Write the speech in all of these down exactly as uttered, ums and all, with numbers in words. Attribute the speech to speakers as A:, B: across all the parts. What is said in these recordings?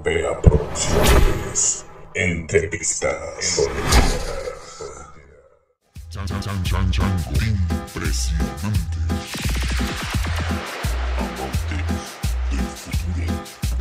A: Europea Producciones. Entrevistas.
B: Chan, chan, chan, chan, chan, impresionante. Amantes del futuro.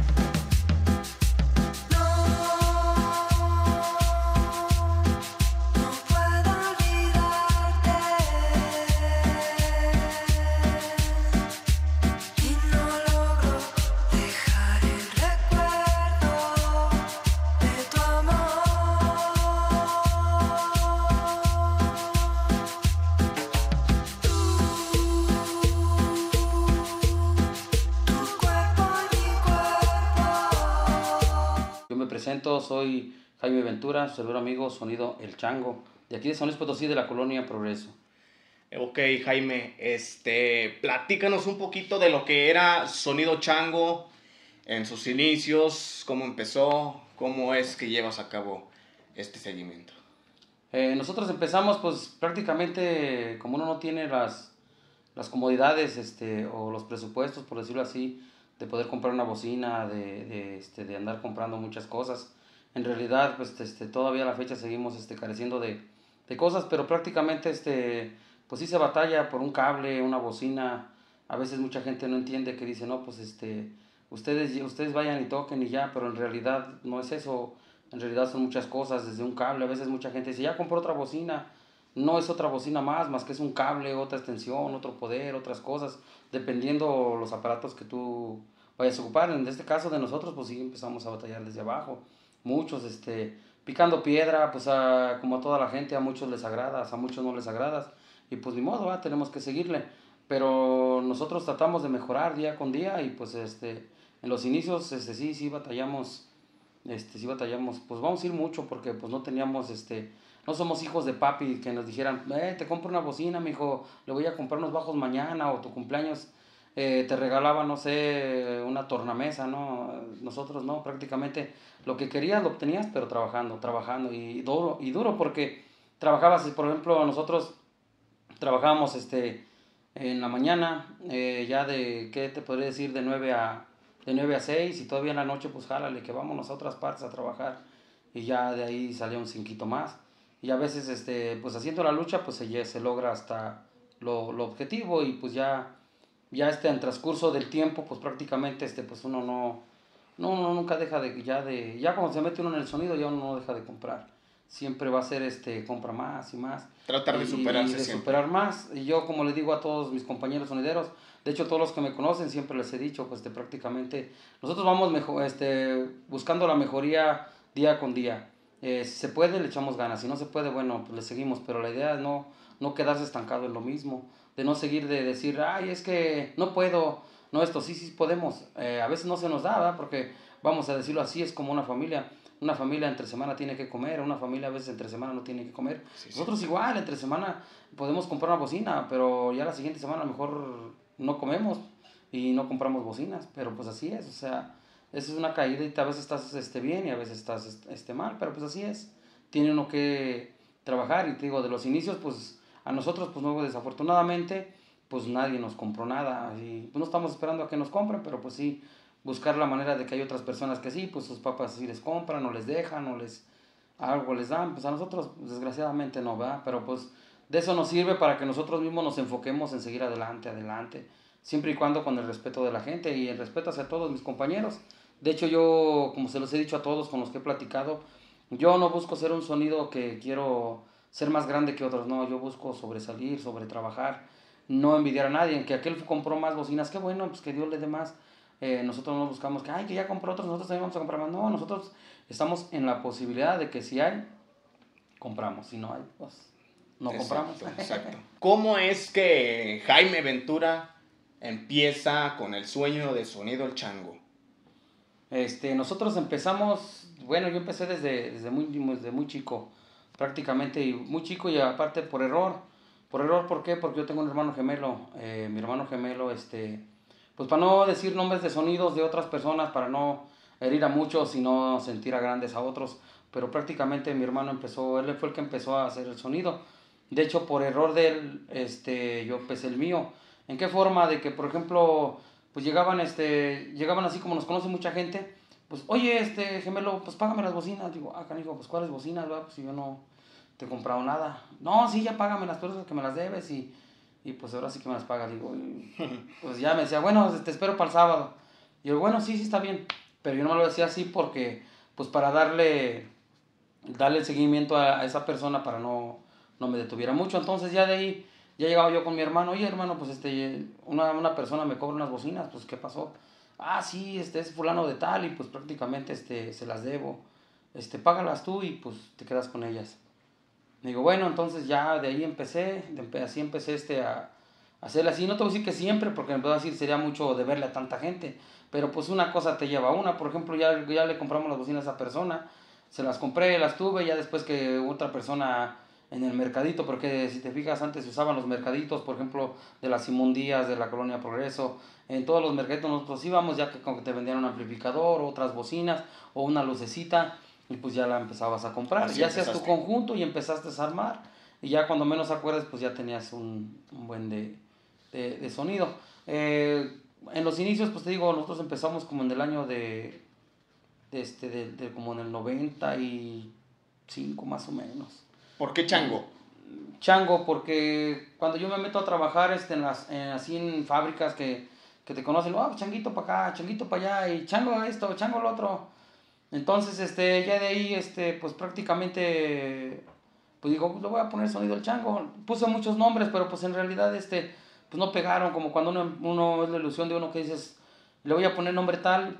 C: Presento, soy Jaime Ventura, servidor amigo, sonido El Chango, de aquí de San Luis Potosí, de la colonia Progreso.
D: Ok, Jaime, este, platícanos un poquito de lo que era Sonido Chango en sus inicios, cómo empezó, cómo es que llevas a cabo este seguimiento.
C: Eh, nosotros empezamos, pues prácticamente, como uno no tiene las, las comodidades este, o los presupuestos, por decirlo así, de poder comprar una bocina, de, de, este, de andar comprando muchas cosas. En realidad, pues este, todavía a la fecha seguimos este, careciendo de, de cosas, pero prácticamente este, pues sí se batalla por un cable, una bocina. A veces mucha gente no entiende, que dice, no, pues este, ustedes, ustedes vayan y toquen y ya, pero en realidad no es eso. En realidad son muchas cosas, desde un cable. A veces mucha gente dice, ya compró otra bocina. No es otra bocina más, más que es un cable, otra extensión, otro poder, otras cosas, dependiendo los aparatos que tú vayas a ocupar. En este caso de nosotros, pues sí empezamos a batallar desde abajo. Muchos, este, picando piedra, pues a, como a toda la gente, a muchos les agradas, a muchos no les agradas. Y pues ni modo, ¿va? Tenemos que seguirle. Pero nosotros tratamos de mejorar día con día y pues este, en los inicios, este, sí, sí batallamos, este, sí batallamos, pues vamos a ir mucho porque pues no teníamos, este, no somos hijos de papi que nos dijeran, eh, te compro una bocina, mijo, le voy a comprar unos bajos mañana, o tu cumpleaños eh, te regalaba, no sé, una tornamesa, ¿no? Nosotros no, prácticamente lo que querías lo obtenías, pero trabajando, trabajando, y duro, y duro porque trabajabas, por ejemplo, nosotros trabajábamos este, en la mañana, eh, ya de, ¿qué te podría decir? De nueve a, de nueve a seis, y todavía en la noche, pues jálale, que vámonos a otras partes a trabajar, y ya de ahí salía un cinquito más. Y a veces, este, pues haciendo la lucha, pues se, se logra hasta lo, lo objetivo, y pues ya, ya este, en transcurso del tiempo, pues prácticamente, este, pues uno no, no, uno nunca deja de, ya de, ya cuando se mete uno en el sonido, ya uno no deja de comprar. Siempre va a ser, este, compra más y más.
D: Tratar de
C: y,
D: superarse
C: y de
D: siempre.
C: superar más. Y yo, como le digo a todos mis compañeros sonideros, de hecho todos los que me conocen, siempre les he dicho, pues, este, prácticamente, nosotros vamos mejor, este, buscando la mejoría día con día. Eh, si se puede, le echamos ganas. Si no se puede, bueno, pues le seguimos. Pero la idea es no, no quedarse estancado en lo mismo. De no seguir de decir, ay, es que no puedo. No, esto sí, sí podemos. Eh, a veces no se nos da, ¿verdad? Porque, vamos a decirlo así, es como una familia. Una familia entre semana tiene que comer. Una familia a veces entre semana no tiene que comer. Sí, Nosotros sí. igual, entre semana podemos comprar una bocina, pero ya la siguiente semana a lo mejor no comemos y no compramos bocinas. Pero pues así es, o sea... Esa es una caída y a veces estás este, bien y a veces estás este, mal, pero pues así es. Tiene uno que trabajar, y te digo, de los inicios, pues a nosotros, pues no, desafortunadamente, pues nadie nos compró nada. Y pues no estamos esperando a que nos compren, pero pues sí, buscar la manera de que hay otras personas que sí, pues sus papás sí les compran, o les dejan, o les, algo les dan. Pues a nosotros, pues, desgraciadamente no, ¿verdad? Pero pues de eso nos sirve para que nosotros mismos nos enfoquemos en seguir adelante, adelante. Siempre y cuando con el respeto de la gente y el respeto hacia todos mis compañeros. De hecho, yo, como se los he dicho a todos con los que he platicado, yo no busco ser un sonido que quiero ser más grande que otros, no, yo busco sobresalir, sobre trabajar, no envidiar a nadie. Que aquel compró más bocinas, qué bueno, pues que Dios le dé más. Eh, nosotros no buscamos que, ay, que ya compró otros, nosotros también vamos a comprar más. No, nosotros estamos en la posibilidad de que si hay, compramos. Si no hay, pues no
D: exacto,
C: compramos.
D: Exacto. ¿Cómo es que Jaime Ventura empieza con el sueño de Sonido El Chango?
C: Este, nosotros empezamos, bueno, yo empecé desde, desde, muy, desde muy chico, prácticamente, y muy chico, y aparte por error. Por error, ¿por qué? Porque yo tengo un hermano gemelo. Eh, mi hermano gemelo, este, pues para no decir nombres de sonidos de otras personas, para no herir a muchos y no sentir a grandes a otros, pero prácticamente mi hermano empezó, él fue el que empezó a hacer el sonido. De hecho, por error de él, este, yo empecé el mío. ¿En qué forma? De que, por ejemplo, pues llegaban, este, llegaban así como nos conoce mucha gente, pues, oye, este, gemelo, pues págame las bocinas. Digo, ah, canijo, pues ¿cuáles bocinas, va? Pues si yo no te he comprado nada. No, sí, ya págamelas, pero es que me las debes y, y pues ahora sí que me las pagas. Digo, y, pues ya me decía, bueno, te espero para el sábado. Y yo, bueno, sí, sí está bien. Pero yo no me lo decía así porque, pues para darle, darle el seguimiento a, a esa persona para no, no me detuviera mucho. Entonces ya de ahí, ya llegaba yo con mi hermano, oye hermano, pues este, una, una persona me cobra unas bocinas, pues ¿qué pasó? Ah, sí, este es fulano de tal y pues prácticamente este, se las debo. Este, págalas tú y pues te quedas con ellas. Digo, bueno, entonces ya de ahí empecé, de, así empecé este a, a hacerle así. No te voy a decir que siempre, porque me puedo decir sería mucho de verle a tanta gente, pero pues una cosa te lleva a una. Por ejemplo, ya, ya le compramos las bocinas a esa persona, se las compré, las tuve, ya después que otra persona en el mercadito, porque si te fijas antes se usaban los mercaditos, por ejemplo, de las Simón Díaz, de la Colonia Progreso, en todos los mercaditos nosotros íbamos, ya que como que te vendían un amplificador, otras bocinas, o una lucecita, y pues ya la empezabas a comprar,
D: Así
C: ya hacías tu
D: empezaste.
C: conjunto y empezaste a armar, y ya cuando menos acuerdas, pues ya tenías un, un buen de, de, de sonido. Eh, en los inicios, pues te digo, nosotros empezamos como en el año de, de este, de, de como en el noventa y cinco más o menos.
D: ¿Por qué chango?
C: Chango, porque cuando yo me meto a trabajar este, en las, en, así en fábricas que, que te conocen, oh, changuito para acá, changuito para allá, y chango esto, chango lo otro. Entonces, este, ya de ahí, este, pues prácticamente, pues digo, le voy a poner sonido al chango. Puse muchos nombres, pero pues en realidad, este, pues no pegaron, como cuando uno, uno es la ilusión de uno que dices, le voy a poner nombre tal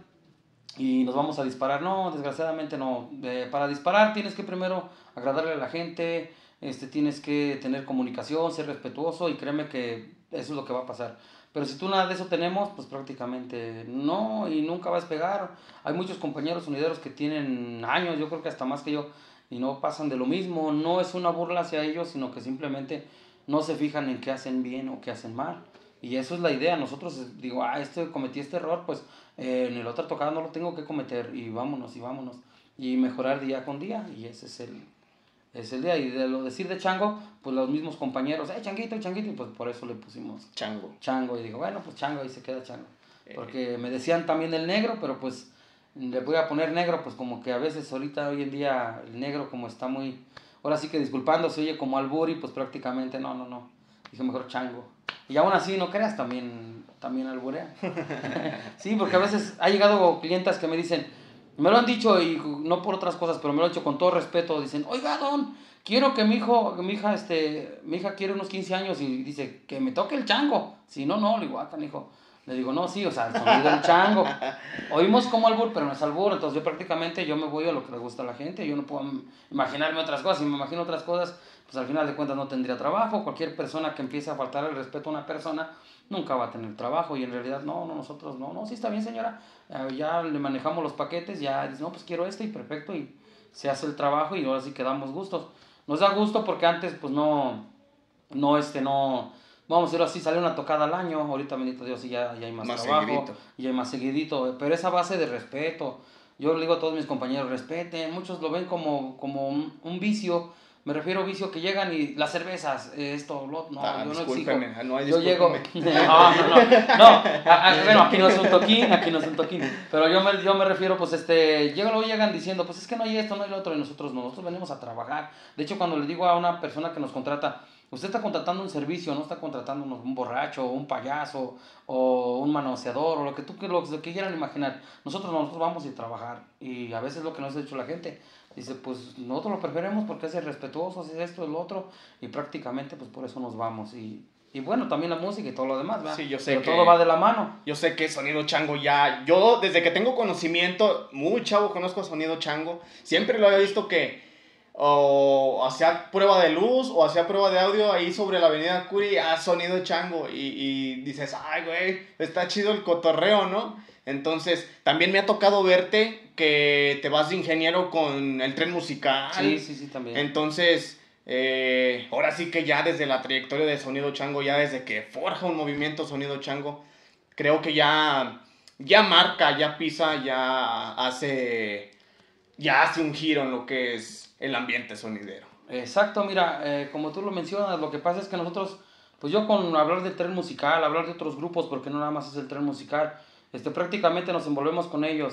C: y nos vamos a disparar. No, desgraciadamente no. Eh, para disparar tienes que primero agradarle a la gente, este, tienes que tener comunicación, ser respetuoso y créeme que eso es lo que va a pasar. Pero si tú nada de eso tenemos, pues prácticamente no y nunca va a despegar. Hay muchos compañeros sonideros que tienen años, yo creo que hasta más que yo, y no pasan de lo mismo. No es una burla hacia ellos, sino que simplemente no se fijan en qué hacen bien o qué hacen mal. Y eso es la idea. Nosotros, digo, ah, este, cometí este error, pues eh, en el otro tocada no lo tengo que cometer y vámonos y vámonos. Y mejorar día con día y ese es el, es el día. Y de lo decir de chango, pues los mismos compañeros, eh, changuito, changuito, y pues por eso le pusimos
D: Chango.
C: chango. Y digo, bueno, pues chango, ahí se queda chango. Porque me decían también el negro, pero pues le voy a poner negro, pues como que a veces ahorita, hoy en día, el negro como está muy, ahora sí que disculpando, se oye como albur y pues prácticamente no, no, no. Dije mejor chango. Y aún así, no creas, también, también alburea. Sí, porque a veces ha llegado clientas que me dicen, me lo han dicho y no por otras cosas, pero me lo han dicho con todo respeto, dicen, oiga, don, quiero que mi hijo, que mi hija, este, mi hija quiere unos quince años y dice, que me toque el chango. Si no, no, le digo, ah, hijo. Le digo, no, sí, o sea, el sonido del chango. Oímos como albur, pero no es albur, entonces yo prácticamente yo me voy a lo que le gusta a la gente, yo no puedo imaginarme otras cosas, si me imagino otras cosas, pues al final de cuentas no tendría trabajo. Cualquier persona que empiece a faltar el respeto a una persona nunca va a tener trabajo y en realidad no, no, nosotros no, no, sí está bien señora, eh, ya le manejamos los paquetes, ya dice, no, pues quiero este y perfecto y se hace el trabajo y ahora sí que damos gustos. Nos da gusto porque antes pues no, no, este, no, vamos a decirlo así, sale una tocada al año, ahorita bendito Dios y ya, ya hay más,
D: Más
C: trabajo,
D: seguidito.
C: y hay más seguidito, pero esa base de respeto, yo le digo a todos mis compañeros, respeten, muchos lo ven como, como un, un vicio. Me refiero a vicio que llegan y las cervezas, eh, esto, lo, no,
D: Ah,
C: yo no exijo.
D: discúlpeme, no hay
C: Yo llego,
D: discúlpeme.
C: no, no, no, no, a- a- bueno, aquí no es un toquín, aquí no es un toquín, pero yo me, yo me refiero, pues, este, llegan, luego llegan diciendo, pues, es que no hay esto, no hay lo otro, y nosotros no, nosotros venimos a trabajar. De hecho, cuando le digo a una persona que nos contrata, usted está contratando un servicio, no está contratando un borracho, o un payaso, o un manoseador, o lo que tú lo, lo que quieran imaginar. Nosotros, nosotros vamos a ir a trabajar, y a veces lo que nos ha dicho la gente, dice, pues nosotros lo preferimos porque es respetuoso, es esto, es lo otro, y prácticamente pues por eso nos vamos. Y, y bueno, también la música y todo lo demás, ¿verdad?
D: Sí, yo sé
C: Pero
D: que-
C: todo va de la mano.
D: Yo sé que Sonido Chango ya, yo desde que tengo conocimiento, muy chavo conozco a Sonido Chango, siempre lo había visto que o hacía prueba de luz o hacía prueba de audio ahí sobre la avenida Curi, a Sonido Chango, y, y dices, ay güey, está chido el cotorreo, ¿no? Entonces, también me ha tocado verte que te vas de ingeniero con el tren musical.
C: Sí, sí, sí, también.
D: Entonces, eh, ahora sí que ya desde la trayectoria de Sonido Chango, ya desde que forja un movimiento Sonido Chango, creo que ya, ya marca, ya pisa, ya hace, ya hace un giro en lo que es el ambiente sonidero.
C: Exacto, mira, eh, como tú lo mencionas, lo que pasa es que nosotros, pues yo con hablar del tren musical, hablar de otros grupos, porque no nada más es el tren musical, este, prácticamente nos envolvemos con ellos.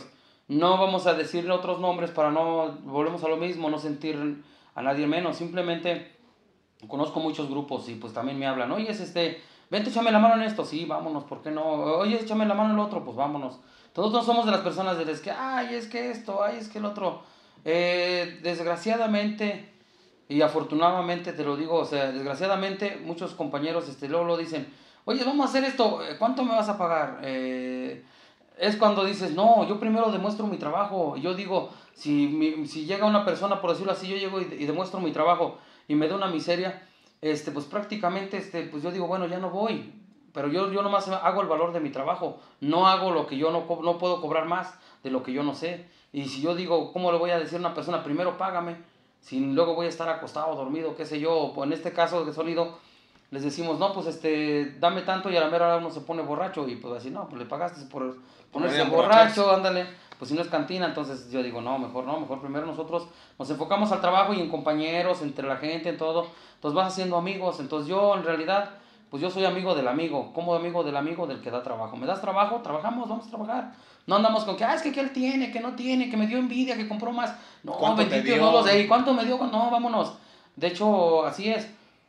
C: No vamos a decir otros nombres para no, volvemos a lo mismo, no sentir a nadie menos. Simplemente conozco muchos grupos y pues también me hablan, oye, es este, vente, échame la mano en esto, sí, vámonos, ¿por qué no? Oye, échame la mano en el otro, pues vámonos. Todos no somos de las personas de las que, ay, es que esto, ay, es que el otro. Eh, desgraciadamente y afortunadamente te lo digo, o sea, desgraciadamente muchos compañeros este, luego lo dicen, oye, vamos a hacer esto, ¿cuánto me vas a pagar? Eh, es cuando dices, no, yo primero demuestro mi trabajo. Yo digo, si, mi, si llega una persona, por decirlo así, yo llego y, y demuestro mi trabajo y me da una miseria, este, pues prácticamente, este, pues yo digo, bueno, ya no voy. Pero yo, yo nomás hago el valor de mi trabajo, no hago lo que yo no, no puedo cobrar más de lo que yo no sé. Y si yo digo, ¿cómo le voy a decir a una persona, primero págame, si luego voy a estar acostado, dormido, qué sé yo? O en este caso de sonido, les decimos, no, pues este, dame tanto, y a la mera hora uno se pone borracho y pues así, no, pues le pagaste por ponerse borracho, ándale, pues si no es cantina. Entonces yo digo, no, mejor no, mejor primero nosotros nos enfocamos al trabajo y en compañeros, entre la gente, en todo, entonces vas haciendo amigos. Entonces yo en realidad, pues yo soy amigo del amigo, como amigo del amigo del que da trabajo. ¿Me das trabajo? Trabajamos, vamos a trabajar. No andamos con que, ah, es que, que él tiene, que no tiene, que me dio envidia, que compró más. No, bendito no los de, ¿cuánto me dio? No, vámonos. De hecho, así es.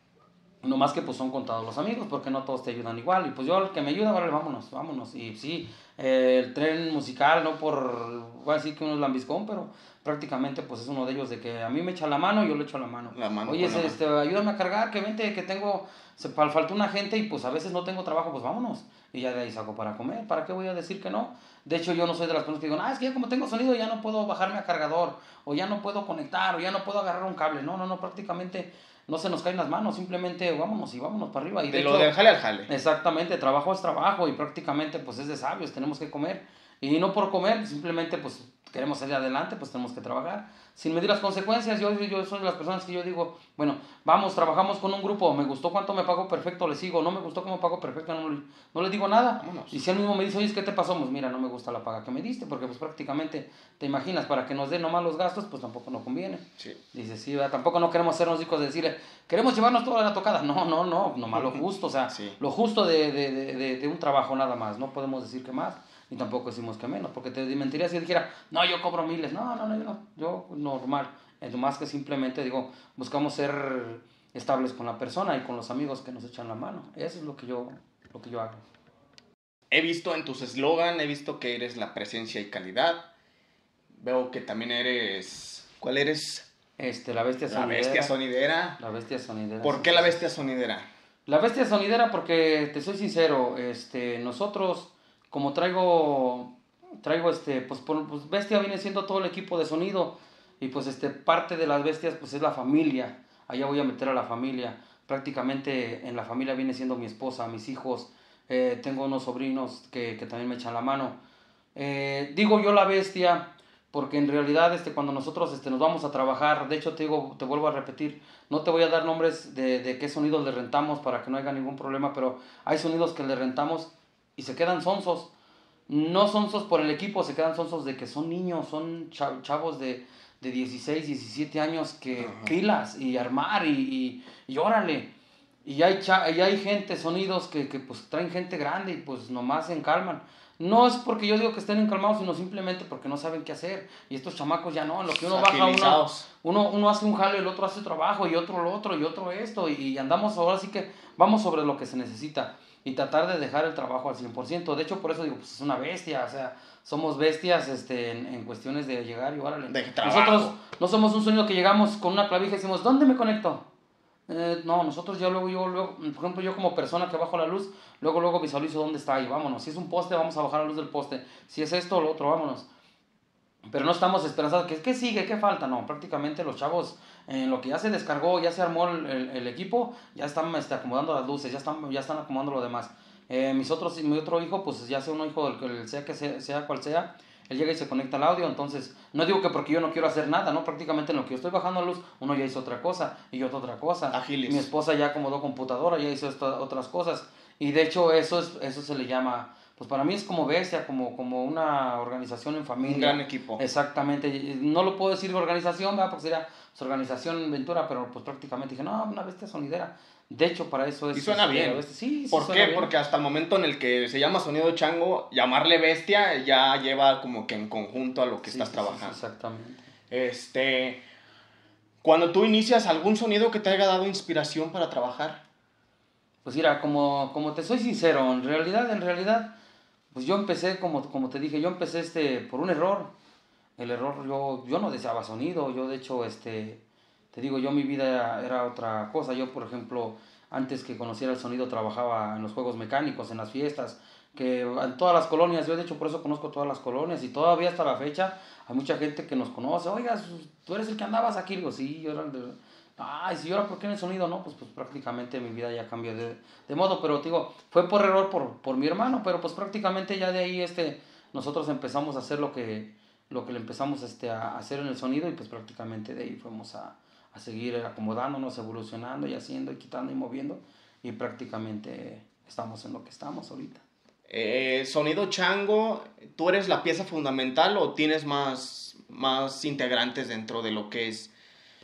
C: No más que pues son contados los amigos, porque no todos te ayudan igual. Y pues yo, el que me ayuda, vale, vámonos, vámonos. Y sí, eh, el tren musical, no por, voy a decir que uno es lambiscón, pero prácticamente pues es uno de ellos, de que a mí me echa la mano y yo le echo la mano.
D: La mano
C: Oye,
D: la
C: este,
D: mano.
C: ayúdame a cargar, que vente, que tengo, se falta una gente y pues a veces no tengo trabajo, pues vámonos. Y ya de ahí saco para comer. ¿Para qué voy a decir que no? De hecho, yo no soy de las personas que digo, ah, es que ya como tengo sonido ya no puedo bajarme a cargador, o ya no puedo conectar, o ya no puedo agarrar un cable. No, no, no, prácticamente no se nos caen las manos, simplemente vámonos y vámonos para arriba. Y
D: de,
C: de
D: lo
C: hecho,
D: del jale al jale.
C: Exactamente, trabajo es trabajo y prácticamente pues es de sabios, tenemos que comer. Y no por comer, simplemente pues queremos salir adelante, pues tenemos que trabajar. Sin medir las consecuencias, yo, yo soy de las personas que yo digo, bueno, vamos, trabajamos con un grupo, me gustó cuánto me pagó, perfecto, le sigo, no me gustó cómo me pagó, perfecto, no, no le digo nada.
D: Vámonos.
C: Y si él mismo me dice, oye, ¿qué te pasó? Pues mira, no me gusta la paga que me diste, porque pues prácticamente, te imaginas, para que nos den nomás los gastos, pues tampoco nos conviene.
D: Sí.
C: Dice, sí, ¿verdad? Tampoco no queremos hacernos ricos de decirle, queremos llevarnos toda la tocada. No, no, no, nomás lo justo, o sea,
D: Sí.
C: lo justo de, de, de, de un trabajo nada más, no podemos decir que más. Ni tampoco decimos que menos, porque te mentiría si dijera, no, yo cobro miles. No, no, no, yo, no, yo normal. Es más que simplemente, digo, buscamos ser estables con la persona y con los amigos que nos echan la mano. Eso es lo que yo, lo que yo hago.
D: He visto en tus eslogan, he visto que eres la presencia y calidad. Veo que también eres... ¿Cuál eres?
C: Este, la bestia
D: La
C: sonidera.
D: bestia sonidera.
C: La bestia sonidera.
D: ¿Por
C: sí,
D: qué
C: sí,
D: la
C: sí.
D: bestia sonidera?
C: La bestia sonidera porque, te soy sincero, este, nosotros, como traigo, traigo este, pues, por, pues bestia viene siendo todo el equipo de sonido, y pues este, parte de las bestias pues es la familia. Allá voy a meter a la familia. Prácticamente en la familia viene siendo mi esposa, mis hijos, eh, tengo unos sobrinos que, que también me echan la mano. Eh, digo yo la bestia porque en realidad este, cuando nosotros este, nos vamos a trabajar, de hecho te digo, te vuelvo a repetir, no te voy a dar nombres de, de qué sonidos le rentamos para que no haya ningún problema, pero hay sonidos que le rentamos y se quedan sonsos. No sonsos por el equipo, se quedan sonsos de que son niños, son chavos de, de dieciséis, diecisiete años que
D: Ajá.
C: pilas y armar y, y, y órale. Y hay, cha- y hay gente, sonidos que, que pues traen gente grande y pues nomás se encalman. No es porque yo digo que estén encalmados, sino simplemente porque no saben qué hacer. Y estos chamacos ya no, en lo que uno baja, uno,
D: Agilizados.
C: uno, uno hace un jale, el otro hace trabajo, y otro lo otro, y otro esto. Y, y andamos ahora sí que vamos sobre lo que se necesita. Y tratar de dejar el trabajo al cien por ciento. De hecho, por eso digo, pues es una bestia, o sea, somos bestias este, en, en cuestiones de llegar y órale.
D: De trabajo.
C: Nosotros no somos un sonido que llegamos con una clavija y decimos, ¿dónde me conecto? Eh, no, nosotros ya luego, yo, luego, por ejemplo, yo como persona que bajo la luz, luego, luego visualizo dónde está y vámonos. Si es un poste, vamos a bajar la luz del poste. Si es esto o lo otro, vámonos. Pero no estamos esperanzados. ¿Qué, ¿Qué sigue? ¿Qué falta? No, prácticamente los chavos, en lo que ya se descargó, ya se armó el, el, el equipo, ya están este, acomodando las luces, ya están, ya están acomodando lo demás. Eh, mis otros, mi otro hijo, pues ya sea un hijo del que sea que sea, sea cual sea, él llega y se conecta al audio. Entonces, no digo que porque yo no quiero hacer nada, ¿no? Prácticamente en lo que yo estoy bajando la luz, uno ya hizo otra cosa y yo otra cosa.
D: Ágiles.
C: Mi esposa ya acomodó computadora, ya hizo esto, otras cosas. Y de hecho, eso, es, eso se le llama, pues para mí es como bestia, como, como una organización en familia.
D: Un gran equipo.
C: Exactamente. No lo puedo decir organización, ¿verdad? Porque sería pues, organización Ventura, pero pues prácticamente dije, no, una bestia sonidera. De hecho, para eso es...
D: Y suena
C: este,
D: bien.
C: este, sí, sí
D: ¿Por
C: suena
D: qué?
C: bien.
D: Porque hasta el momento en el que se llama sonido chango, llamarle bestia ya lleva como que en conjunto a lo que
C: Sí,
D: estás
C: sí, sí,
D: trabajando.
C: sí, exactamente.
D: Este, cuando tú inicias, ¿algún sonido que te haya dado inspiración para trabajar?
C: Pues mira, como, como te soy sincero, en realidad, en realidad, pues yo empecé, como, como te dije, yo empecé este, por un error. El error, yo, yo no deseaba sonido, yo de hecho, este, te digo, yo mi vida era, era otra cosa. Yo, por ejemplo, antes que conociera el sonido, trabajaba en los juegos mecánicos, en las fiestas, que en todas las colonias, yo de hecho por eso conozco todas las colonias y todavía hasta la fecha hay mucha gente que nos conoce. Oiga, tú eres el que andabas aquí. Digo, sí, yo era el de... Ay, si yo era, ¿por qué en el sonido? No, pues, pues prácticamente mi vida ya cambió de, de modo, pero te digo, fue por error por, por mi hermano, pero pues prácticamente ya de ahí este, nosotros empezamos a hacer lo que, lo que le empezamos este, a hacer en el sonido y pues prácticamente de ahí fuimos a, a seguir acomodándonos, evolucionando y haciendo y quitando y moviendo y prácticamente estamos en lo que estamos ahorita.
D: Eh, sonido chango, ¿tú eres la pieza fundamental o tienes más, más integrantes dentro de lo que es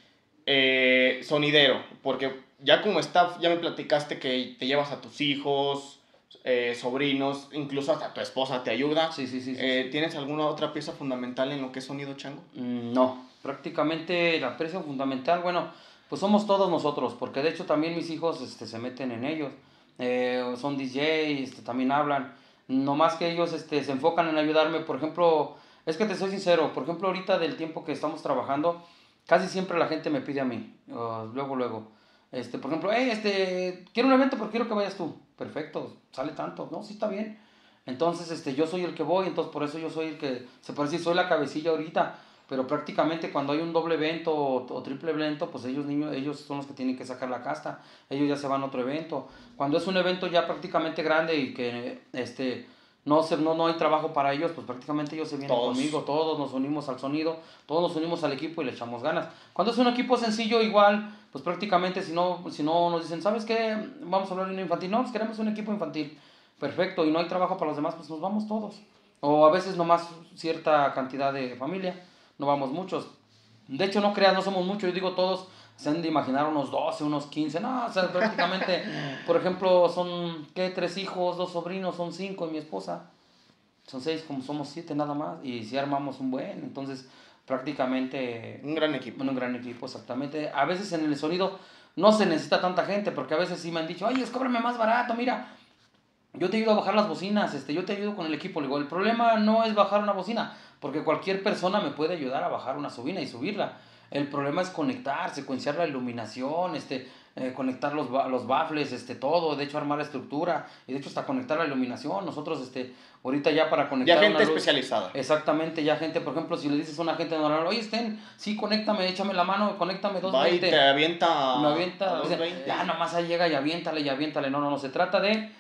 D: eh, sonidero? Porque ya como staff, ya me platicaste que te llevas a tus hijos, eh, sobrinos, incluso hasta tu esposa te ayuda.
C: Sí, sí, sí. sí,
D: Eh,
C: sí.
D: ¿Tienes alguna otra pieza fundamental en lo que es sonido chango?
C: Mm, No, prácticamente la pieza fundamental, bueno, pues somos todos nosotros, porque de hecho también mis hijos este, se meten en ellos, eh, son D J, este, también hablan, no más que ellos este, se enfocan en ayudarme, por ejemplo, es que te soy sincero, por ejemplo ahorita del tiempo que estamos trabajando, casi siempre la gente me pide a mí, uh, luego, luego, este, por ejemplo, hey, este, quiero un evento, pero quiero que vayas tú, perfecto, sale tanto, no, sí está bien, entonces este, yo soy el que voy, entonces por eso yo soy el que, se puede decir, soy la cabecilla ahorita, pero prácticamente cuando hay un doble evento o, o triple evento, pues ellos niños, ellos son los que tienen que sacar la casta, ellos ya se van a otro evento. Cuando es un evento ya prácticamente grande y que este no se, no, no hay trabajo para ellos, pues prácticamente ellos se vienen
D: Todos.
C: conmigo, todos nos unimos al sonido, todos nos unimos al equipo y le echamos ganas. Cuando es un equipo sencillo igual, pues prácticamente si no, si no nos dicen, ¿sabes qué? Vamos a hablar de un infantil, no, pues queremos un equipo infantil, perfecto, y no hay trabajo para los demás, pues nos vamos todos. O a veces nomás cierta cantidad de familia. No vamos muchos. De hecho, no creas, no somos muchos. Yo digo todos, se han de imaginar unos doce, unos quince. No, o sea, prácticamente, por ejemplo, son, ¿qué? Tres hijos, dos sobrinos, son cinco y mi esposa. Son seis, como somos siete nada más. Y si armamos un buen, entonces prácticamente...
D: Un gran equipo.
C: Un gran equipo, exactamente. A veces en el sonido no se necesita tanta gente, porque a veces sí me han dicho, oye, cóbrame más barato, mira. Yo te ayudo a bajar las bocinas, este, yo te ayudo con el equipo. Le digo, el problema no es bajar una bocina, porque cualquier persona me puede ayudar a bajar una bocina y subirla. El problema es conectar, secuenciar la iluminación, este, eh, conectar los, los baffles, este, todo, de hecho armar la estructura, y de hecho hasta conectar la iluminación. Nosotros, este, ahorita ya para conectar
D: Ya gente
C: una luz,
D: especializada.
C: Exactamente, ya gente, por ejemplo, si le dices a una gente normal, oye, Sten, sí, conéctame, échame la mano, conéctame dos
D: Va y
C: veinte.
D: te avienta.
C: Me avienta,
D: a
C: dice,
D: dos veinte.
C: ya nomás ahí llega y aviéntale y aviéntale. No, no, no, se trata de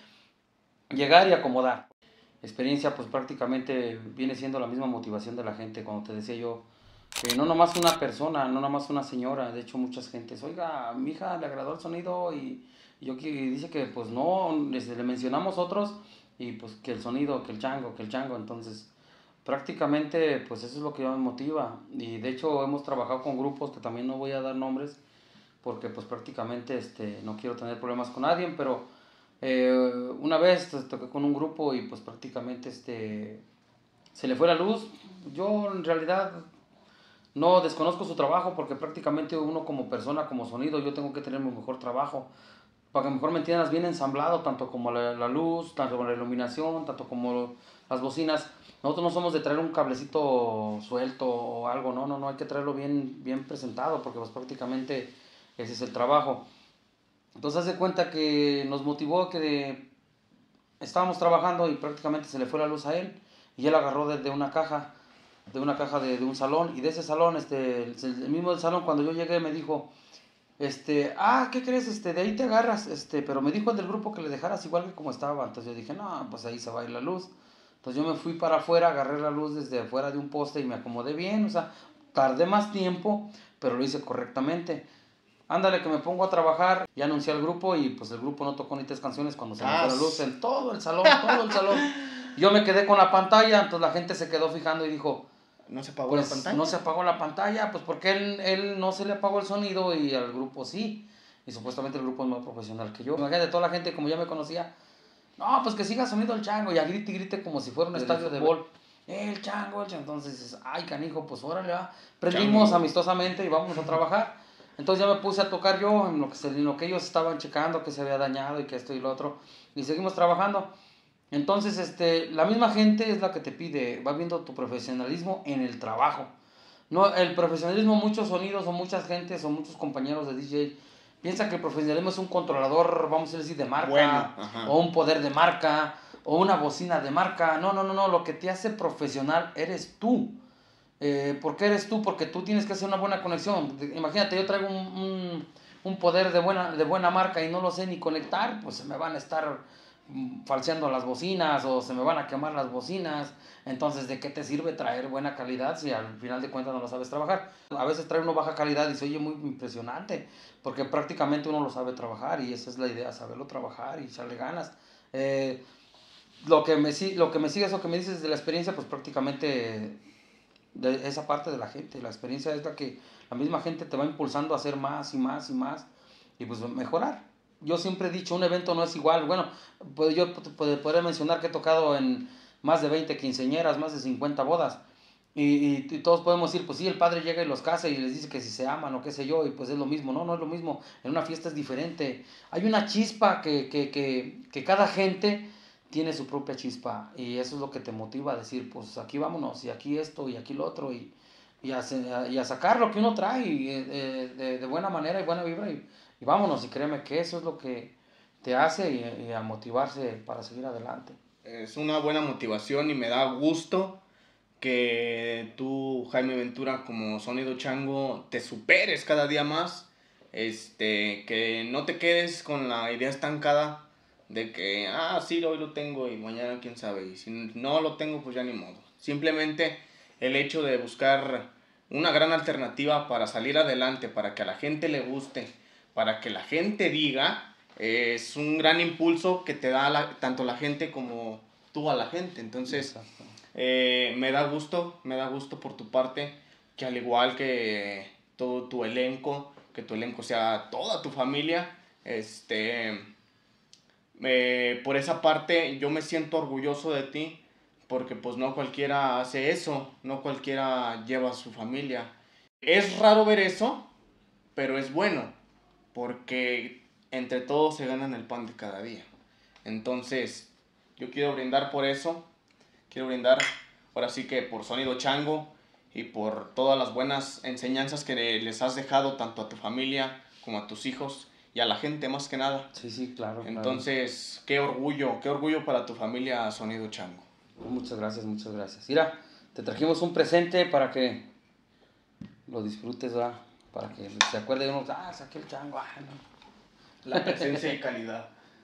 C: llegar y acomodar. Experiencia, pues prácticamente viene siendo la misma motivación de la gente, cuando te decía yo, que no nomás una persona, no nomás una señora, de hecho muchas gentes, oiga, a mi hija le agradó el sonido y, y yo que y dice que pues no, desde le mencionamos otros y pues que el sonido, que el chango, que el chango, entonces prácticamente pues eso es lo que me motiva y de hecho hemos trabajado con grupos que también no voy a dar nombres porque pues prácticamente este, no quiero tener problemas con nadie, pero eh, una vez toqué con un grupo y pues prácticamente este, se le fue la luz. Yo en realidad no desconozco su trabajo porque prácticamente uno como persona, como sonido, yo tengo que tener mi mejor trabajo para que mejor me entiendas, bien ensamblado, tanto como la, la luz, tanto como la iluminación, tanto como las bocinas. Nosotros no somos de traer un cablecito suelto o algo, no, no, no, hay que traerlo bien, bien presentado porque pues prácticamente ese es el trabajo. Entonces, haz de cuenta que nos motivó que de, estábamos trabajando y prácticamente se le fue la luz a él y él agarró de, de una caja, de una caja de, de un salón y de ese salón, este, el, el mismo del salón, cuando yo llegué me dijo, este, ah, ¿qué crees? Este, de ahí te agarras, este, pero me dijo el del grupo que le dejaras igual que como estaba. Entonces yo dije, no, pues ahí se va a ir la luz. Entonces yo me fui para afuera, agarré la luz desde afuera de un poste y me acomodé bien, o sea, tardé más tiempo, pero lo hice correctamente. Ándale, que me pongo a trabajar, ya anuncié al grupo y pues el grupo no tocó ni tres canciones cuando se me fue la luz en todo el salón, todo el salón. Yo me quedé con la pantalla, entonces la gente se quedó fijando y dijo,
D: ¿No se apagó
C: pues
D: la pantalla?
C: no se apagó la pantalla, pues porque él, él no se le apagó el sonido y al grupo sí. y supuestamente el grupo es más profesional que yo. Imagínate, toda la gente como ya me conocía, no, pues que siga Sonido el Chango, y a grite y grite como si fuera un estadio de fútbol. El Chango, el Chango. Entonces dices, ay, canijo, pues órale, va. Prendimos Chango. Amistosamente y vamos a trabajar. Entonces ya me puse a tocar yo en lo, que se, en lo que ellos estaban checando, que se había dañado y que esto y lo otro. Y seguimos trabajando. Entonces, este, la misma gente es la que te pide, va viendo tu profesionalismo en el trabajo. No, el profesionalismo, muchos sonidos o muchas gentes o muchos compañeros de D J piensan que el profesionalismo es un controlador, vamos a decir, de marca, bueno, o un poder de marca, o una bocina de marca. No, no, no, no, lo que te hace profesional eres tú. Eh, ¿Por qué eres tú? Porque tú tienes que hacer una buena conexión. Imagínate, yo traigo un, un, un poder de buena, de buena marca y no lo sé ni conectar, pues se me van a estar falseando las bocinas o se me van a quemar las bocinas. Entonces, ¿de qué te sirve traer buena calidad si al final de cuentas no lo sabes trabajar? A veces trae uno baja calidad y se oye muy impresionante, porque prácticamente uno lo sabe trabajar, y esa es la idea, saberlo trabajar y echarle ganas. Eh, lo, que me, lo que me sigue, eso que me dices de la experiencia, pues prácticamente de esa parte de la gente. La experiencia es la que la misma gente te va impulsando a hacer más y más y más, y pues mejorar. Yo siempre he dicho, un evento no es igual. Bueno, pues yo podría mencionar que he tocado en más de veinte quinceañeras, más de cincuenta bodas. Y, y, y todos podemos decir, pues sí, el padre llega y los casa y les dice que si se aman o qué sé yo, y pues es lo mismo. No, no es lo mismo. En una fiesta es diferente. Hay una chispa que, que, que, que cada gente tiene su propia chispa. Y eso es lo que te motiva a decir, pues aquí vámonos, y aquí esto, y aquí lo otro, y, y, a, y a sacar lo que uno trae y, eh, de, de buena manera y buena vibra. Y, Y vámonos, y créeme que eso es lo que te hace y, y a motivarse para seguir adelante.
D: Es una buena motivación y me da gusto que tú, Jaime Ventura, como Sonido Chango, te superes cada día más. Este, que no te quedes con la idea estancada de que, ah, sí, hoy lo tengo y mañana quién sabe. Y si no lo tengo, pues ya ni modo. Simplemente el hecho de buscar una gran alternativa para salir adelante, para que a la gente le guste, para que la gente diga, eh, es un gran impulso que te da la, tanto la gente como tú a la gente. Entonces, eh, me da gusto, me da gusto por tu parte, que al igual que todo tu elenco, que tu elenco sea toda tu familia, este, eh, por esa parte yo me siento orgulloso de ti, porque pues no cualquiera hace eso, no cualquiera lleva a su familia. Es raro ver eso, pero es bueno, porque entre todos se ganan el pan de cada día. Entonces, yo quiero brindar por eso, quiero brindar, ahora sí que por Sonido Chango y por todas las buenas enseñanzas que les has dejado tanto a tu familia como a tus hijos y a la gente más que nada.
C: Sí, sí, claro.
D: Entonces, claro. qué orgullo, qué orgullo para tu familia Sonido Chango.
C: Muchas gracias, muchas gracias. Mira, te trajimos un presente para que lo disfrutes, ¿verdad? Para que se acuerde de uno, ah, saqué el chango, ah, no.
D: La presencia y calidad.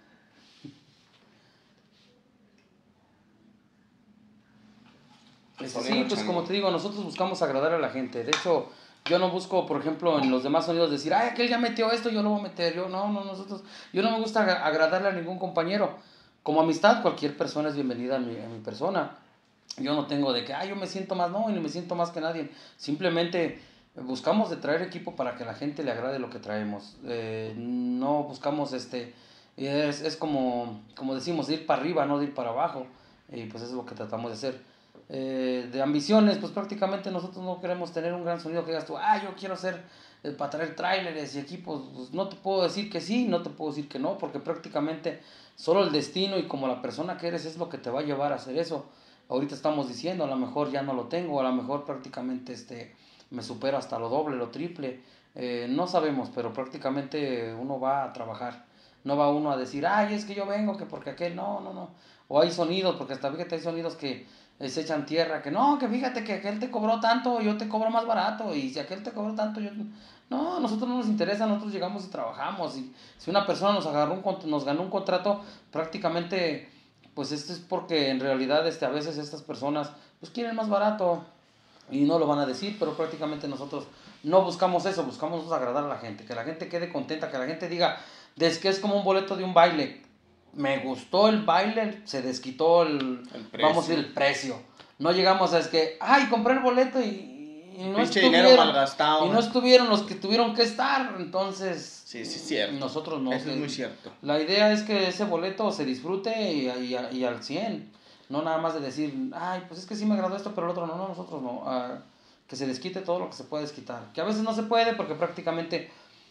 C: Este, sí, pues chango. Como te digo, nosotros buscamos agradar a la gente. De hecho, yo no busco, por ejemplo, en los demás sonidos decir, ay, aquel ya metió esto, yo lo voy a meter. Yo no, no, nosotros, yo no me gusta agradarle a ningún compañero. Como amistad, cualquier persona es bienvenida a mi, a mi persona. Yo no tengo de que, ay, yo me siento más, no, y no me siento más que nadie. Simplemente buscamos de traer equipo para que a la gente le agrade lo que traemos. Eh, no buscamos, este, es, es como, como decimos, de ir para arriba, no de ir para abajo. Y pues eso es lo que tratamos de hacer. Eh, de ambiciones, pues prácticamente nosotros no queremos tener un gran sonido que digas tú, ah, yo quiero ser eh, para traer tráileres y equipos. Pues no te puedo decir que sí, no te puedo decir que no, porque prácticamente solo el destino y como la persona que eres es lo que te va a llevar a hacer eso. Ahorita estamos diciendo, a lo mejor ya no lo tengo, a lo mejor prácticamente este, me supero hasta lo doble, lo triple. Eh, no sabemos, pero prácticamente uno va a trabajar. No va uno a decir, ay, es que yo vengo, que porque aquel, no, no, no. O hay sonidos, porque hasta fíjate, hay sonidos que eh, se echan tierra, que no, que fíjate que aquel te cobró tanto, yo te cobro más barato, y si aquel te cobró tanto, yo... No, a nosotros no nos interesa, nosotros llegamos y trabajamos. Y si una persona nos, agarró un, nos ganó un contrato, prácticamente... pues esto es porque en realidad este, a veces estas personas pues quieren más barato y no lo van a decir, pero prácticamente nosotros no buscamos eso, buscamos nosotros agradar a la gente, que la gente quede contenta, que la gente diga, es que es como un boleto de un baile, me gustó el baile, se desquitó el, el vamos a decir, el precio. No llegamos a es que, ay, compré el boleto y, y no
D: pinche dinero
C: estuvieron,
D: malgastado.
C: y no estuvieron los que tuvieron que estar, entonces
D: Sí, sí, cierto.
C: nosotros no.
D: Eso
C: que-
D: es muy cierto.
C: La idea es que ese boleto se disfrute y, y, y al cien, no nada más de decir, ay, pues es que sí me agradó esto, pero el otro no, no, nosotros no. Ah, que se desquite todo lo que se puede desquitar, que a veces no se puede porque prácticamente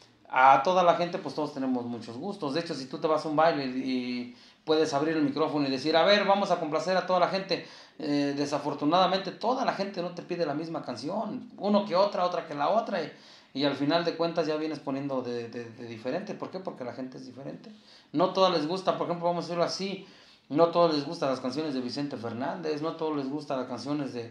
C: a toda la gente pues todos tenemos muchos gustos. De hecho, si tú te vas a un baile y puedes abrir el micrófono y decir, a ver, vamos a complacer a toda la gente, eh, desafortunadamente toda la gente no te pide la misma canción, uno que otra, otra que la otra, y, y al final de cuentas ya vienes poniendo de, de, de diferente. ¿Por qué? Porque la gente es diferente. No todas les gusta, por ejemplo, vamos a decirlo así, no todos les gustan las canciones de Vicente Fernández, no todos les gustan las canciones de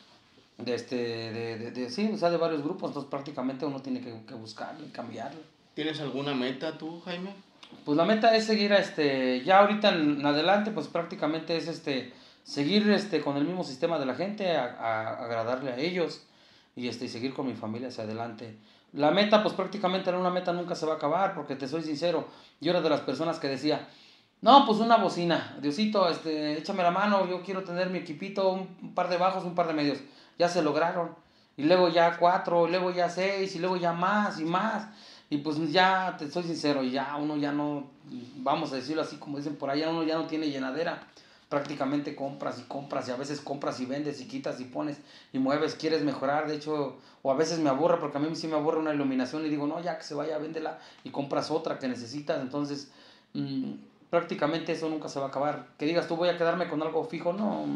C: de este de, de, de sí, o sea, de varios grupos, entonces prácticamente uno tiene que, que buscarle, cambiarle.
D: ¿Tienes alguna meta tú, Jaime?
C: Pues la meta es seguir este ya ahorita en adelante, pues prácticamente es este seguir este con el mismo sistema de la gente, a, a agradarle a ellos y este y seguir con mi familia hacia adelante. La meta pues prácticamente era una meta, nunca se va a acabar, porque te soy sincero, yo era de las personas que decía, no, pues una bocina, Diosito, este, échame la mano, yo quiero tener mi equipito, un, un par de bajos, un par de medios. Ya se lograron. Y luego ya cuatro, y luego ya seis, y luego ya más y más. Y pues ya, te soy sincero, ya uno ya no, vamos a decirlo así como dicen por allá, uno ya no tiene llenadera. Prácticamente compras y compras, y a veces compras y vendes y quitas y pones y mueves, quieres mejorar. De hecho, o a veces me aburre, porque a mí sí me aburre una iluminación y digo, no, ya que se vaya, véndela y compras otra que necesitas. Entonces, mmm, prácticamente eso nunca se va a acabar. Que digas tú, voy a quedarme con algo fijo, no,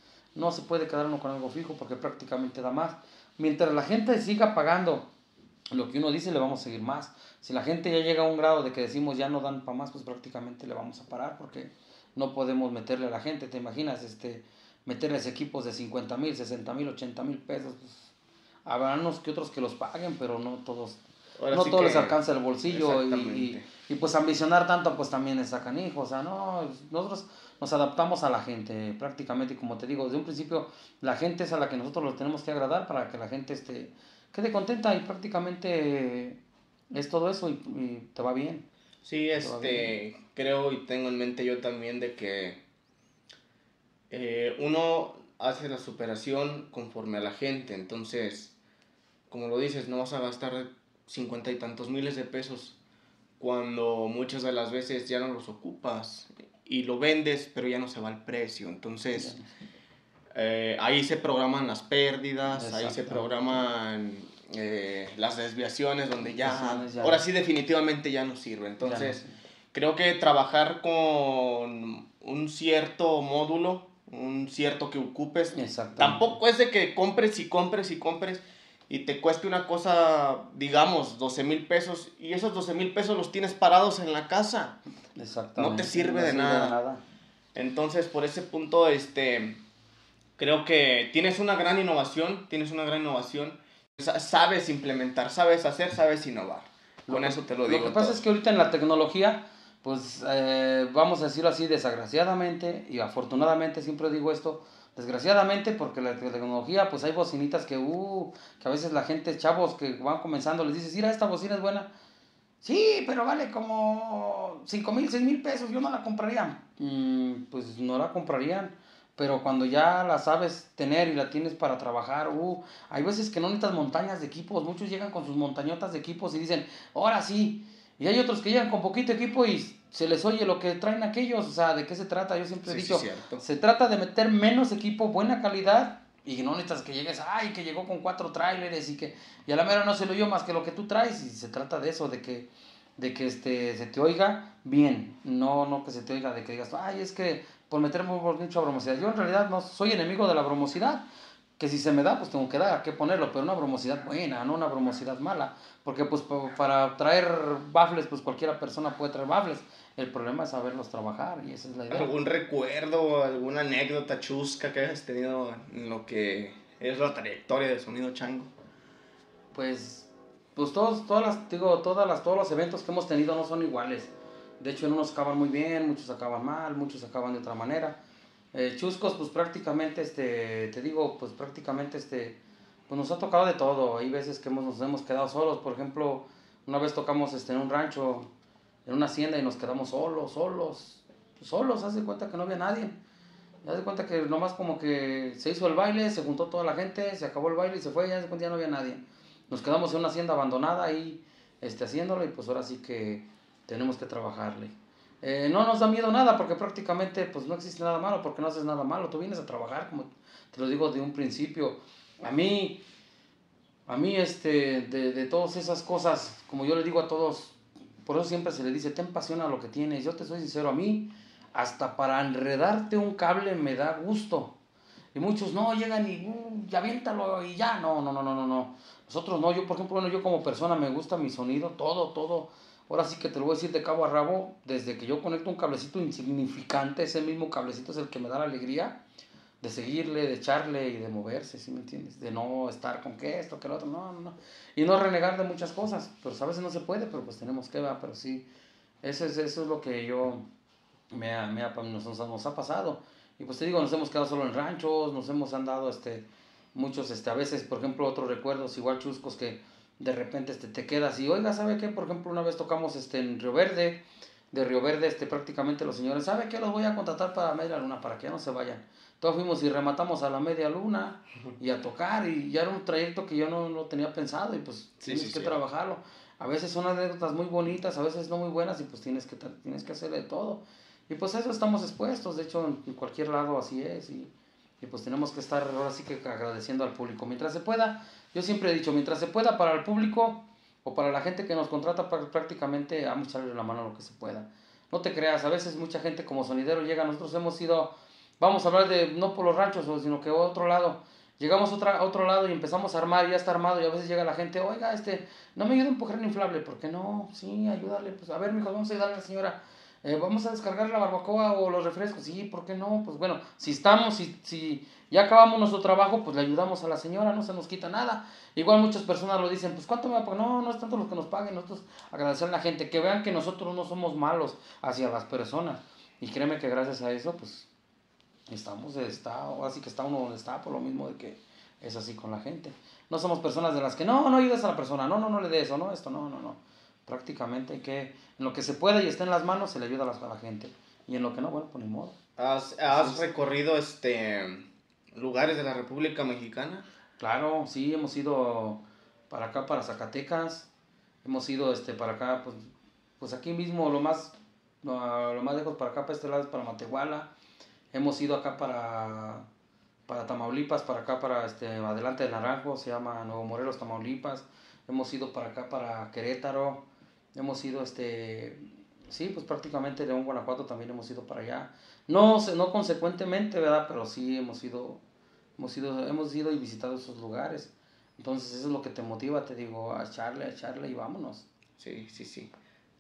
C: no se puede quedar uno con algo fijo porque prácticamente da más. Mientras la gente siga pagando lo que uno dice, le vamos a seguir más. Si la gente ya llega a un grado de que decimos ya no dan para más, pues prácticamente le vamos a parar, porque no podemos meterle a la gente. ¿Te imaginas este meterles equipos de cincuenta mil, sesenta mil, ochenta mil pesos? Pues, habrá unos que otros que los paguen, pero no todos.
D: Ahora
C: no
D: sí
C: todos
D: que-
C: les alcanza el bolsillo y, y,
D: Exactamente.
C: y pues ambicionar tanto pues también es sacanijo. O sea, no, nosotros nos adaptamos a la gente prácticamente, y como te digo, desde un principio la gente es a la que nosotros los tenemos que agradar para que la gente este, quede contenta, y prácticamente es todo eso, y, y te va bien.
D: Sí,
C: va
D: este, creo y tengo en mente yo también de que eh, uno hace la superación conforme a la gente. Entonces, como lo dices, no vas a gastar cincuenta y tantos miles de pesos cuando muchas de las veces ya no los ocupas y lo vendes, pero ya no se va el precio. Entonces, eh, ahí se programan las pérdidas, ahí se
C: Exactamente.
D: programan eh, las desviaciones, donde ya,
C: Desviaciones ya
D: ahora
C: no.
D: sí definitivamente ya no sirve.
C: Ya
D: Entonces,
C: no sé.
D: creo que trabajar con un cierto módulo, un cierto que ocupes,
C: Exactamente.
D: tampoco es de que compres y compres y compres y te cueste una cosa, digamos, doce mil pesos, y esos doce mil pesos los tienes parados en la casa.
C: Exactamente.
D: No te sirve
C: No
D: de nada. Entonces, por ese punto, este, creo que tienes una gran innovación, tienes una gran innovación, Sa- sabes implementar, sabes hacer, sabes innovar. Con
C: Lo que-
D: eso te lo digo.
C: Lo que pasa
D: todo.
C: es que ahorita en la tecnología, pues eh, vamos a decirlo así, desgraciadamente y afortunadamente, siempre digo esto, desgraciadamente, porque la tecnología, pues hay bocinitas que, uh, que a veces la gente, chavos que van comenzando, les dices, mira, esta bocina es buena. Sí, pero vale como cinco mil, seis mil pesos, yo no la compraría. Mm, pues no la comprarían. Pero cuando ya la sabes tener y la tienes para trabajar, uh, hay veces que no necesitas montañas de equipos. Muchos llegan con sus montañotas de equipos y dicen, ahora sí. Y hay otros que llegan con poquito equipo y se les oye lo que traen aquellos. O sea, ¿de qué se trata? Yo siempre he
D: Sí, sí,
C: dicho,
D: cierto.
C: se trata de meter menos equipo, buena calidad. Y no necesitas que llegues, ay, que llegó con cuatro tráileres y que y a la mera no se lo oyó más que lo que tú traes. Y se trata de eso, de que, de que este, se te oiga bien, no, no que se te oiga de que digas, ay, es que por meter mucha bromosidad. Yo en realidad no soy enemigo de la bromosidad, que si se me da, pues tengo que dar, que ponerlo, pero una bromosidad buena, no una bromosidad mala, porque pues pa- para traer baffles, pues cualquiera persona puede traer baffles. El problema es saberlos trabajar, y esa es la idea.
D: ¿Algún recuerdo, alguna anécdota chusca que hayas tenido en lo que es la trayectoria de Sonido Chango?
C: Pues, pues todos, todas las, digo, todas las, todos los eventos que hemos tenido no son iguales. De hecho, en unos acaban muy bien, muchos acaban mal, muchos acaban de otra manera. Eh, chuscos, pues prácticamente, este, te digo, pues prácticamente, este, pues nos ha tocado de todo. Hay veces que hemos, nos hemos quedado solos. Por ejemplo, una vez tocamos este, en un rancho, en una hacienda, y nos quedamos solos, solos, pues, solos, haz de cuenta que no había nadie. Ya se cuenta que nomás como que se hizo el baile, se juntó toda la gente, se acabó el baile y se fue, ya se cuenta ya no había nadie. Nos quedamos en una hacienda abandonada ahí este, haciéndolo y pues ahora sí que tenemos que trabajarle. Eh, no nos da miedo nada porque prácticamente pues no existe nada malo porque no haces nada malo. Tú vienes a trabajar, como te lo digo de un principio. A mí, a mí este, de, de todas esas cosas, como yo le digo a todos, por eso siempre se le dice, ten pasión a lo que tienes. Yo te soy sincero, a mí hasta para enredarte un cable me da gusto. Y muchos no llegan y uh, ya aviéntalo y ya. No, no, no, no, no, no. Nosotros no. Yo, por ejemplo, bueno, yo como persona me gusta mi sonido, todo, todo. Ahora sí que te lo voy a decir de cabo a rabo. Desde que yo conecto un cablecito insignificante, ese mismo cablecito es el que me da la alegría de seguirle, de echarle y de moverse, ¿sí me entiendes? De no estar con que esto, que lo otro, no, no, no. Y no renegar de muchas cosas. Pues a veces no se puede, pero pues tenemos que, va, pero sí. Eso es, eso es lo que yo me ha, me ha, nos, nos ha pasado. Y pues te digo, nos hemos quedado solo en ranchos, nos hemos andado este, muchos, este, a veces, por ejemplo, otros recuerdos igual chuscos que de repente este, te quedas y, oiga, ¿sabe qué? Por ejemplo, una vez tocamos este, en Río Verde, de Río Verde, este, prácticamente los señores, ¿sabe qué? Los voy a contratar para media luna, para que ya no se vayan. Todos fuimos y rematamos a la media luna y a tocar y ya era un trayecto que yo no, no tenía pensado y pues
D: Sí,
C: tienes
D: sí,
C: que
D: sí.
C: trabajarlo. A veces son anécdotas muy bonitas, a veces no muy buenas y pues tienes que, tienes que hacer de todo. Y pues a eso estamos expuestos, de hecho en cualquier lado así es y, y pues tenemos que estar ahora sí que agradeciendo al público. Mientras se pueda, yo siempre he dicho, mientras se pueda para el público o para la gente que nos contrata prácticamente vamos a echarle la mano a lo que se pueda. No te creas, a veces mucha gente como sonidero llega, nosotros hemos ido, vamos a hablar de no por los ranchos, sino que a otro lado. Llegamos a, otra, a otro lado y empezamos a armar, ya está armado y a veces llega la gente, oiga, este, no me ayuda a empujar un inflable, ¿por qué no? Sí, ayúdale, pues a ver, mijo, vamos a ayudarle a la señora. Eh, vamos a descargar la barbacoa o los refrescos, sí, ¿por qué no? Pues bueno, si estamos, si, si ya acabamos nuestro trabajo, pues le ayudamos a la señora, no se nos quita nada. Igual muchas personas lo dicen, pues ¿cuánto me va a pagar? No, no es tanto lo que nos paguen, nosotros agradecer a la gente, que vean que nosotros no somos malos hacia las personas. Y créeme que gracias a eso, pues estamos, está, así que está uno donde está, por lo mismo de que es así con la gente. No somos personas de las que, no, no ayudes a la persona, no, no, no le dé eso, no, esto, no, no, no. Prácticamente hay que, en lo que se pueda y esté en las manos, se le ayuda a la, a la gente. Y en lo que no, bueno, pues ni modo.
D: ¿Has, has recorrido este lugares de la República Mexicana?
C: Claro, sí, hemos ido para acá, para Zacatecas. Hemos ido este, para acá, pues, pues aquí mismo, lo más, lo, lo más lejos para acá, para este lado, es para Matehuala. Hemos ido acá para, para Tamaulipas, para acá, para este, adelante de Naranjo, se llama Nuevo Morelos, Tamaulipas. Hemos ido para acá, para Querétaro. Hemos ido, este, sí, pues prácticamente León, Guanajuato también hemos ido para allá. No, no consecuentemente, ¿verdad? Pero sí hemos ido, hemos ido, hemos ido y visitado esos lugares. Entonces eso es lo que te motiva, te digo, a echarle, a echarle y vámonos.
D: Sí, sí, sí.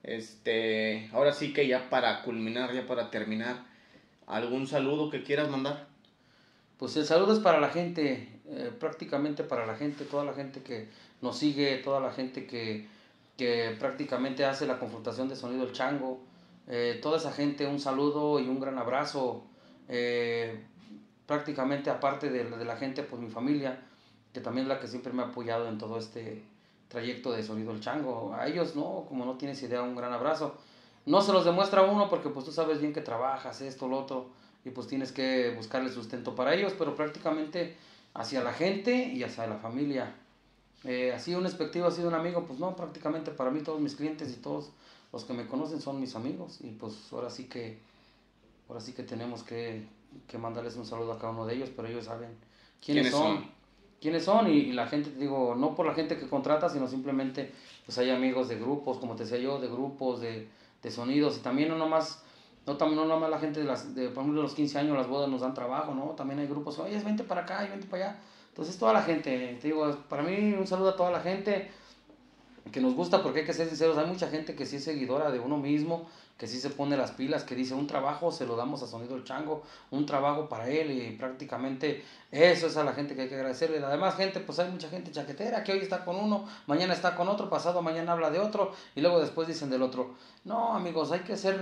D: Este, ahora sí que ya para culminar, ya para terminar, ¿algún saludo que quieras mandar?
C: Pues el saludo es para la gente, eh, prácticamente para la gente, toda la gente que nos sigue, toda la gente que, que prácticamente hace la confrontación de Sonido El Chango. Eh, toda esa gente, un saludo y un gran abrazo. Eh, prácticamente aparte de, de la gente, pues mi familia, que también es la que siempre me ha apoyado en todo este trayecto de Sonido El Chango. A ellos, no, como no tienes idea, un gran abrazo. No se los demuestra uno porque pues tú sabes bien que trabajas, esto, lo otro, y pues tienes que buscarle sustento para ellos, pero prácticamente hacia la gente y hacia la familia. Eh, así un expectivo, así un amigo, pues no, prácticamente para mí todos mis clientes y todos los que me conocen son mis amigos, y pues ahora sí que, ahora sí que tenemos que, que mandarles un saludo a cada uno de ellos, pero ellos saben quiénes,
D: ¿Quiénes
C: son.
D: son?
C: quiénes son y, y la gente, te digo, no por la gente que contrata, sino simplemente, pues hay amigos de grupos, como te decía yo, de grupos, de, de sonidos, y también no nomás, no, tam, no nomás la gente de, las, de, por ejemplo, de los quince años, las bodas nos dan trabajo, ¿no? También hay grupos, oye, vente para acá y vente para allá. Entonces, toda la gente, te digo, para mí un saludo a toda la gente que nos gusta, porque hay que ser sinceros, hay mucha gente que sí es seguidora de uno mismo, que sí se pone las pilas, que dice un trabajo se lo damos a Sonido El Chango, un trabajo para él, y prácticamente eso es a la gente que hay que agradecerle. Además, gente, pues hay mucha gente chaquetera que hoy está con uno, mañana está con otro, pasado mañana habla de otro y luego después dicen del otro. No, amigos, hay que ser,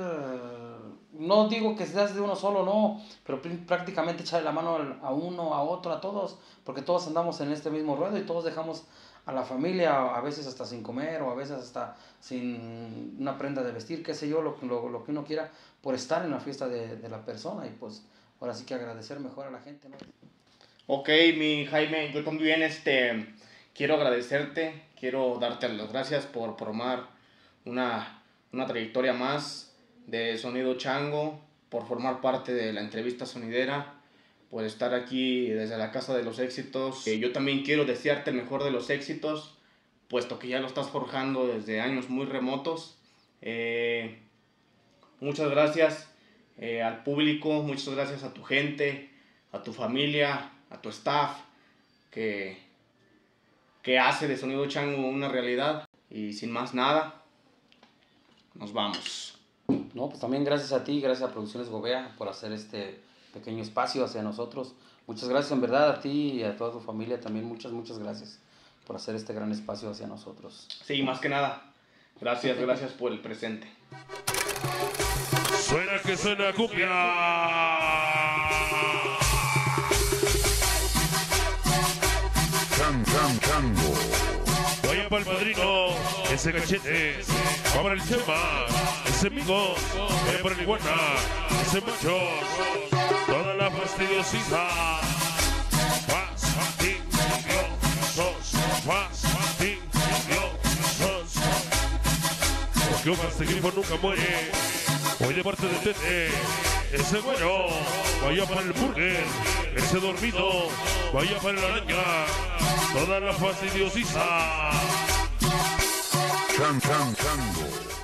C: no digo que seas de uno solo, no, pero prácticamente echarle la mano a uno, a otro, a todos, porque todos andamos en este mismo ruedo y todos dejamos a la familia, a veces hasta sin comer, o a veces hasta sin una prenda de vestir, qué sé yo, lo, lo, lo que uno quiera, por estar en la fiesta de, de la persona, y pues ahora sí que agradecer mejor a la gente, ¿no?
D: Ok, mi Jaime, yo también este, quiero agradecerte, quiero darte las gracias por formar una, una trayectoria más de Sonido Chango, por formar parte de la entrevista sonidera, por estar aquí desde la Casa de los Éxitos. Eh, yo también quiero desearte el mejor de los éxitos, puesto que ya lo estás forjando desde años muy remotos. Eh, muchas gracias eh, al público, muchas gracias a tu gente, a tu familia, a tu staff, que, que hace de Sonido Chango una realidad. Y sin más nada, nos vamos.
C: No, pues también gracias a ti, gracias a Producciones Gobea por hacer este pequeño espacio hacia nosotros. Muchas gracias en verdad a ti y a toda tu familia también, muchas, muchas gracias por hacer este gran espacio hacia nosotros.
D: Sí, más que nada, gracias, gracias por el presente.
B: Suena que suena cumbia. Chan, chan, chango. Vaya para el padrino, ese cachete, va para el chema, ese migo, vaya para el iguana, ese macho, toda la fastidiosidad. Fastidiosos, fastidiosos. Porque un castigrifo nunca muere. Hoy de parte de Tete, ese bueno, vaya para el burger, ese dormido, vaya para la araña, toda la fastidiosidad. Chan, chan, chango.